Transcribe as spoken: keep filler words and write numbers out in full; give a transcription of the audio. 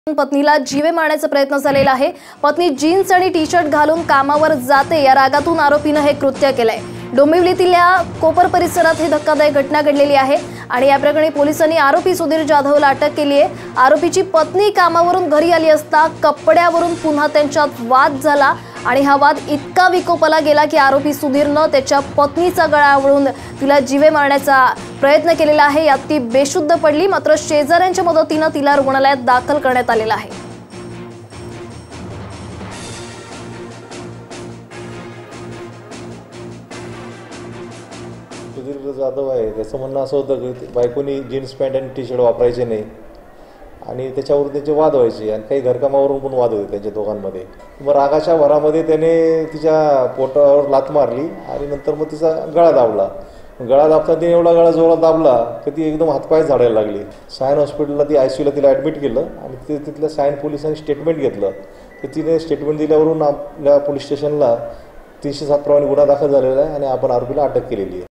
पत्नीला जीवे मारण्याचा प्रयत्न झालेला आहे। पत्नी जीन्स आणि टी शर्ट घालून कामावर जाते या रागातून आरोपीने हे कृत्य केलंय। डोंबिवलीतल्या कोपर परिसरात ही धक्कादायक घटना घडलेली आहे आणि या प्रकरणी पोलिसांनी आरोपी सुधीर जाधवला अटक केली आहे। आरोपीची पत्नी कामावरून घरी आली असता कपड्यावरून पुन्हा त्यांच्यात वाद झाला आणि हा वाद इतका विकोपाला गेला की आरोपी सुधीरनं त्याच्या पत्नीचा गळा आवळून तिला जीवे मारण्याचा प्रयत्न केलेला आहे। यात ती बेशुद्ध पडली, मात्र शेजाऱ्यांच्या मदतीने तिला रुग्णालयात दाखल करण्यात आलेला आहे। सुधीर जाधव आहे, त्याचं म्हणणं असं होतं की बायकोनी जीन्स पॅन्ट आणि टी शर्ट वापरायचे नाही आणि त्याच्यावरून त्यांचे वाद व्हायचे आणि काही घरकामावरून पण वाद होते त्यांच्या दोघांमध्ये। मग रागाच्या भरामध्ये त्याने तिच्या पोटावर लाथ मारली आणि नंतर मग तिचा गळा दाबला। गळा दाबताना तिने एवढा गळा जोरात दाबला की ती एकदम हातपाय झाडायला लागली। सायन हॉस्पिटलला ती आयसीयूला तिला ॲडमिट केलं आणि ते तिथल्या सायन पोलिसांनी स्टेटमेंट घेतलं। तर तिने स्टेटमेंट दिल्यावरून आपल्या पोलीस स्टेशनला तीनशे सात प्रमाणे गुन्हा दाखल झालेला आहे आणि आपण आरोपीला अटक केलेली आहे।